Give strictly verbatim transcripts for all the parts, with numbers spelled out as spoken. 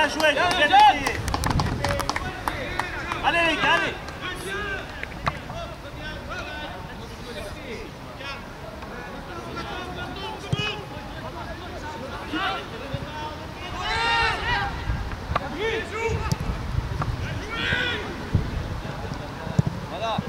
Bien joué, bien essayé. Allez les gars, allez. Voilà.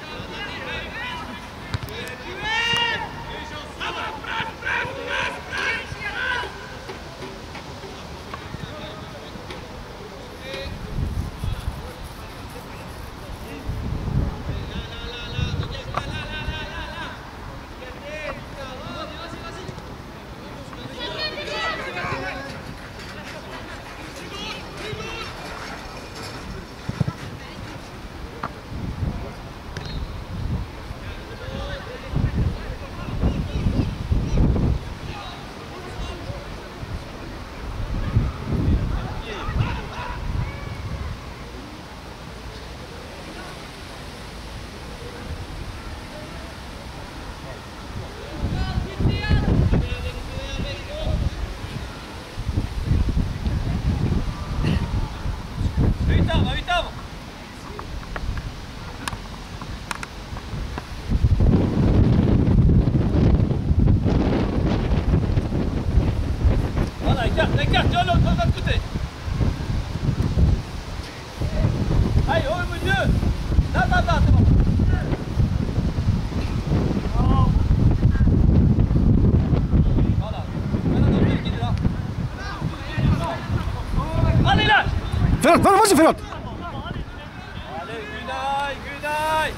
Ferhat, vas-y Ferhat. Allez, Günay, Günay.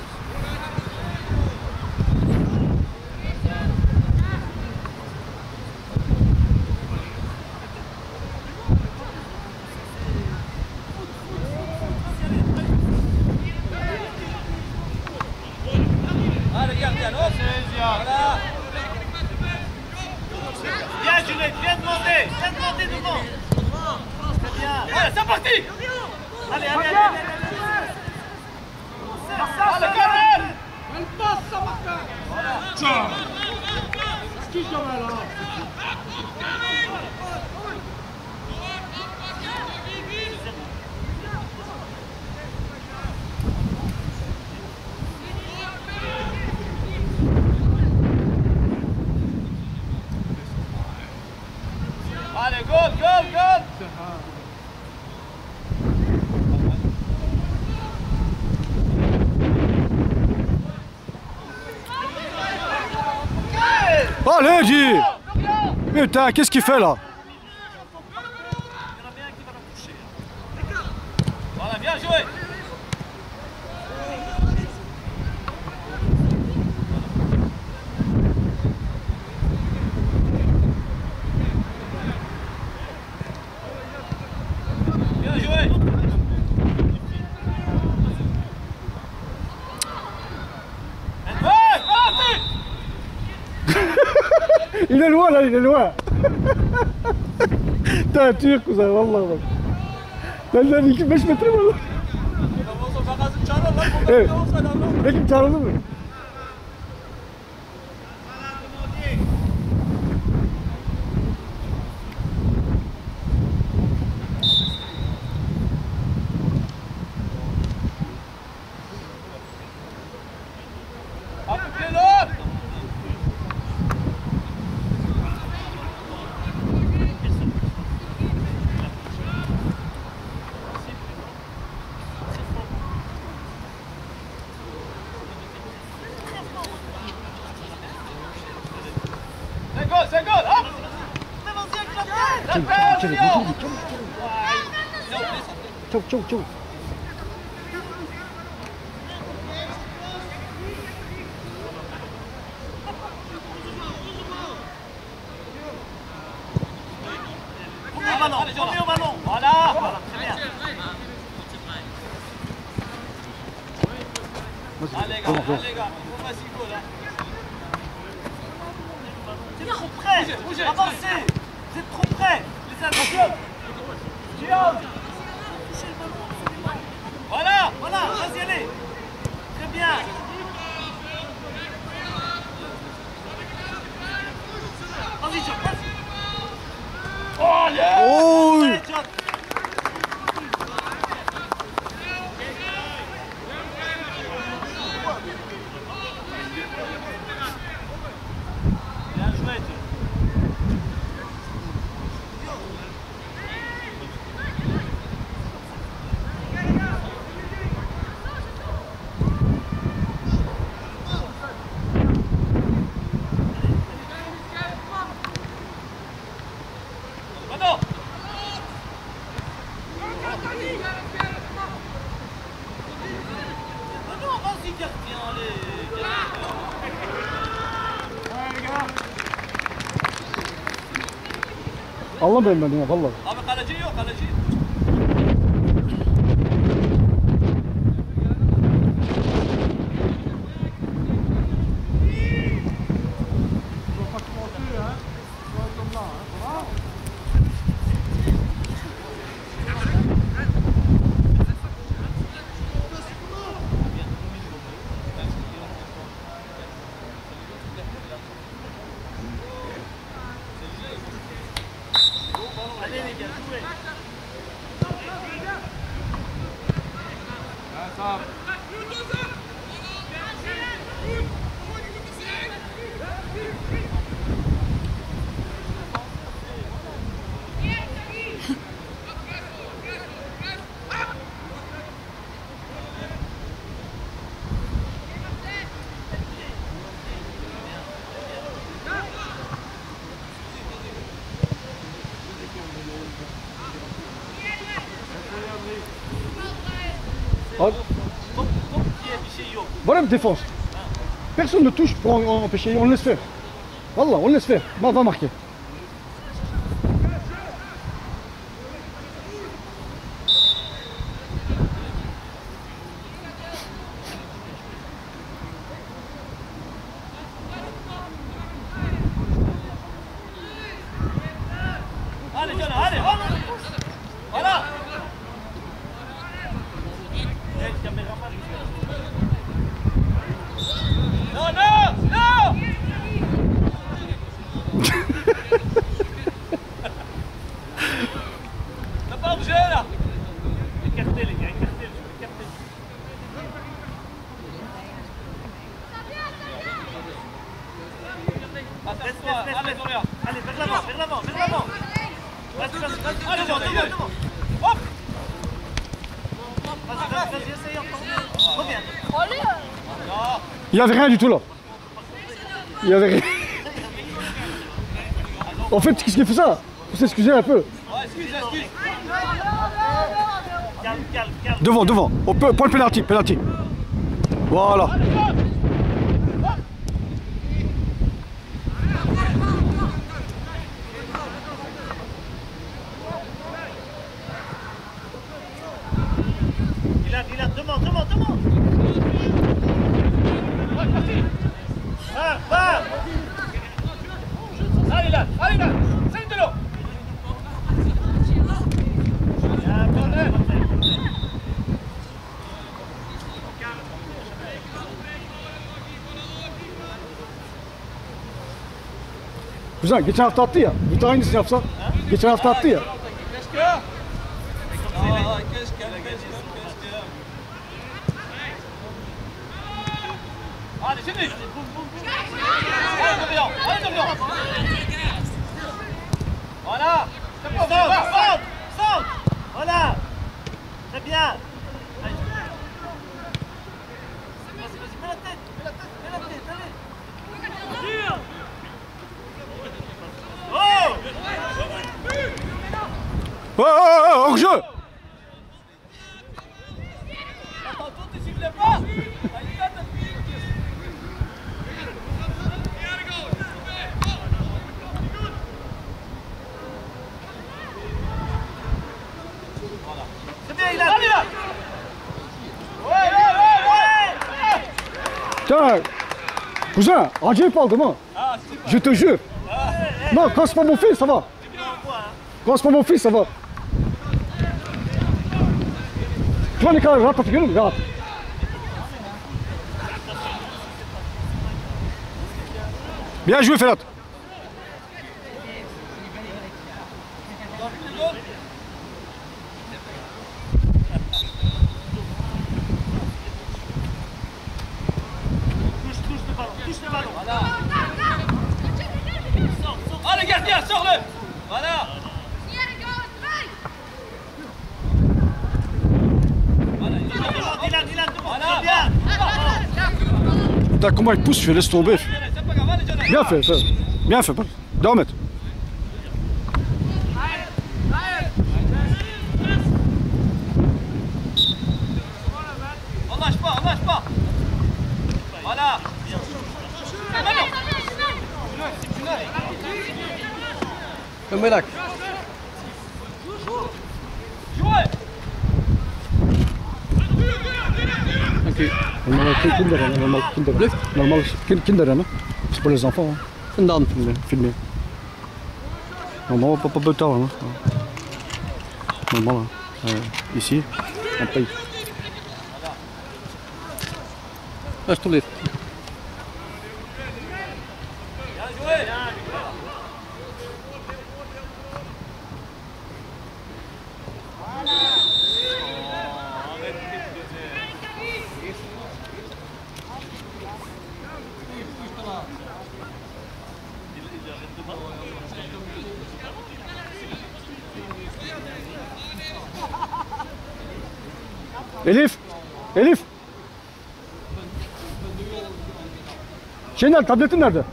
Allez, gardien, hop. Voilà. Bien, Juliette, viens demander, viens demander devant. Très bien. Allez, c'est parti. Allez, allez, allez, allez, allez. Allez, Karel. Elle passe, ça va. Voilà. Ciao. Ce qui comme là. Allez, goal, goal, goal. Allez, dis. Putain, qu'est-ce qu'il fait là? Voilà, bien joué. Bien joué. Il est loin là, il est loin. T'es un turc cousin, wallah. Ben de iki beş metre var lan. Evet. Peki çağırıldı mı? C'est goal, c'est goal, hop! Çabuk, çabuk, çabuk, çabuk, çabuk, çabuk, çabuk. Tournez au ballon, tournez au ballon, voilà, voilà, très bien. Allez les gars, allez les gars, on va s'y go là. C'est trop près, avancez, vous êtes trop près, les amis. Voilà, voilà, vas-y, allez. Très bien. Vas-y, John, vas-y. Oh, yeah. Oy. Allez, John. non, vas-y, gardien, allez. Ouais, les gars. Allah benim ya vallahi. Abi kaleci yok, kaleci. Faut pas commencer, hein. Tu vas comme là, hein. Ça va? Allez les gars, jouez. Ouais, ça. Voilà la défense. Personne ne touche pour en- empêcher, on le laisse faire. Wallah, on le laisse faire. On va marquer. Allez, John, allez, voilà. Voilà. Eh, le caméraman, il fait- Non, non, non. T'as pas bougé là. Écartez les gars, écartez, écartez. Attends-toi, allez, Dorian. Allez, vers l'avant, vers l'avant, vers l'avant. Vas-y, vas-y, vas-y. Allez, John, devant, devant. Hop. Vas-y, vas-y, vas-y, essaye encore. Reviens. Non. Il n'y avait rien du tout là. Il n'y avait rien. En fait, qu'est-ce qu'il fait ça? Faut s'excuser un peu. Ouais, excuse, excuse. Calme, calme, calme. Devant, devant. On peut, point de pénalty, pénalty. Voilà. Dylan, Dylan, demande, demande, demande. Ouais, parti. Va, va. Allez là, allez là. Saigne de l'eau. Bien, corner. Güzel, geçen hafta attı ya. Bir de aynısını yapsa. Geçen hafta attı ya. Qu'est-ce que? Ah, qu'est-ce que, qu'est-ce que, qu'est-ce que. Allez, c'est lui. Allez, Dorian, allez, Dorian. Voilà. Centre, centre, centre. Voilà. Très bien. Allez. Vas-y, vas-y, mets la tête, mets la tête, mets la tête, allez. Oh! Oh, oh, oh, hors jeu. Attends, toi, tu siffles pas? C'est bien, il a... Allez là! Ouais, ouais, ouais, ouais! Tiens, cousin, acayip aldım ha. Ah, c'est Je te jure. Non, quand c'est pas mon fils, ça va. Quand c'est pas mon fils, ça va. Tu vois les kadar rahat atıyor musun? Rahat. Bien joué, Ferhat. Touche, touche le ballon, touche le ballon. Voilà. Sors, sors. Allez, gardien, sors-le. Voilà. Voilà, Dylan, Dylan, devant. Voilà, bien. Putain, comment il pousse, je laisse tomber. C'est pas grave, allez, John. Bien fait, ça. Bien fait. Devam et. مالك Ok. Normal kinder, hein, normal kinder. Normal kinder, hein. C'est pour les enfants. Hein. فندان Filmer, filmer. Normalement, pas, pas peu tard. Hein. Normal. Hein. Euh, ici, on paye. اش طوليت Elif! Elif! Şey nerede? Tabletin nerede?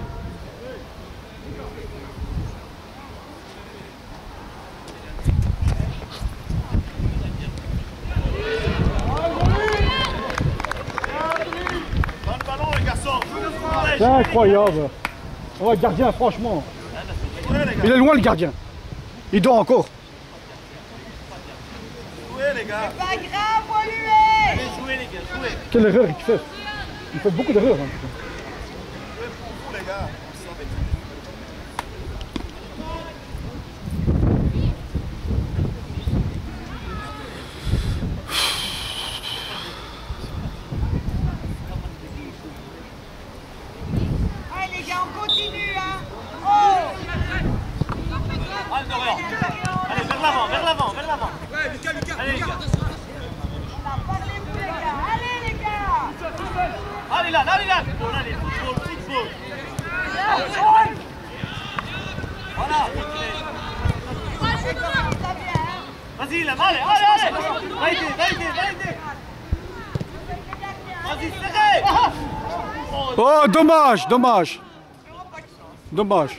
C'est incroyable. Ouais, gardien, franchement. Il est loin le gardien. Il dort encore. Jouez les gars. Pas grave, on lui est. Allez, jouez les gars, jouez. Quelle erreur il fait. Il fait beaucoup d'erreurs. Hein. Jouez pour vous les gars. Allez les gars, on continue hein. Oh. Allez, Dorian. Allez, vers l'avant, vers l'avant, vers l'avant. Allez les gars. Parlez-vous les gars. Allez les gars. Allez là, allez là. Allez, football, football. Voilà. Vas-y là, allez, allez, allez. Validez, validez, validez. Vas-y, serrez. Oh, dommage, dommage. Dommage.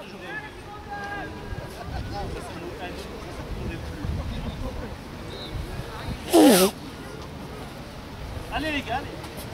Allez les gars, allez.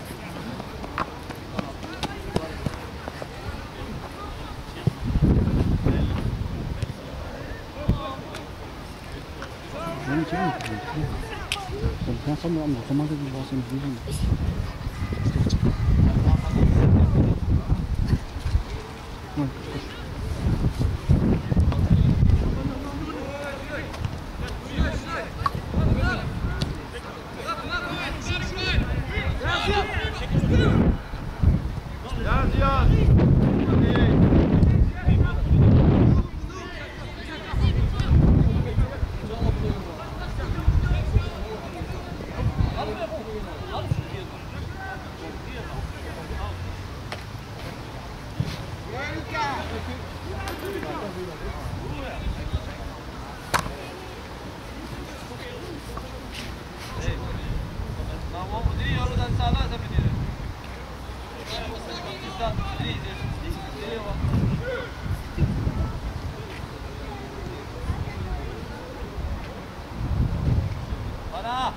Voilà.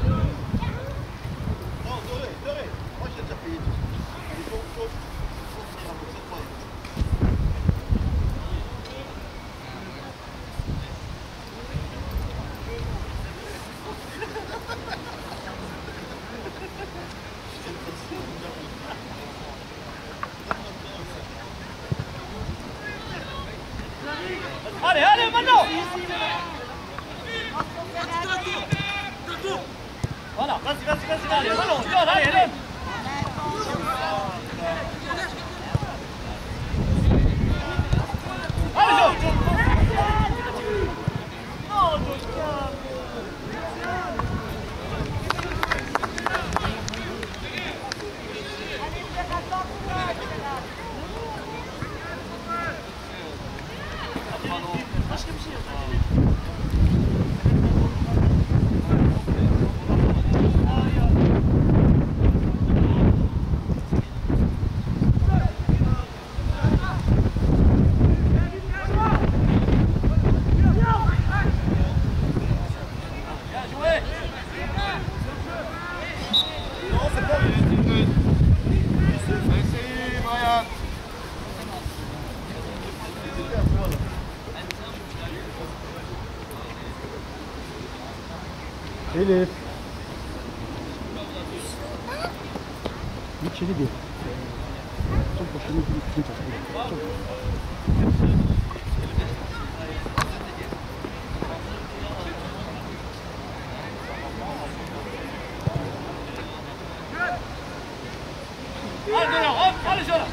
Non, Doré, Doré. Moi j'ai déjà payé tout ça. Il faut, faut, faut finir avec cette fois. Allez, allez, maintenant. Voilà, vas-y, vas-y, vas-y, allez, ballon, John, allez, allez. Allez, John. Non, John. Elif. Git içeri gir. Çok hoşuma gitti. Çok. Allez, hop, allez, Jonas.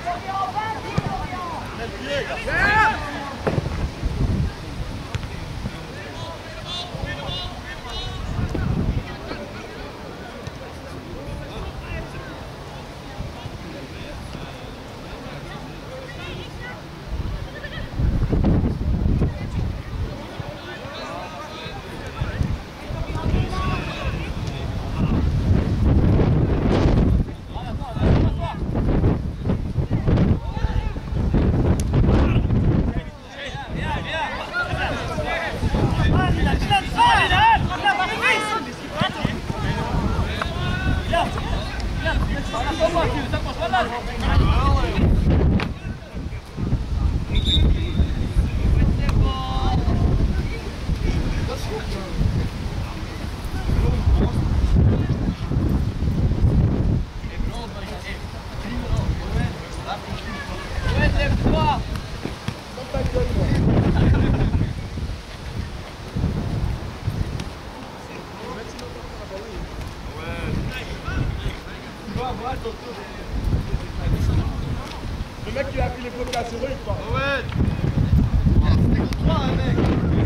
Le mec qui a pris les blocs à serrer, quoi. Ouais. C'était contre toi, hein, mec.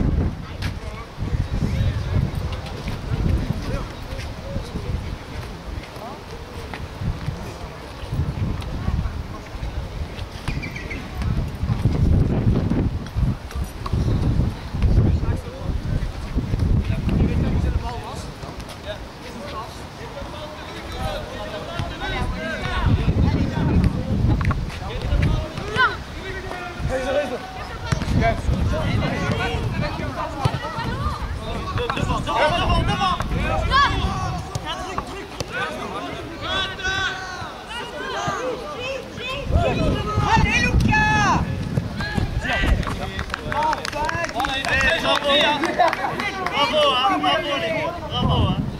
Devant, devant, devant. Allez, Lucas! Bravo, hein, bravo, les gars. Bravo, hein.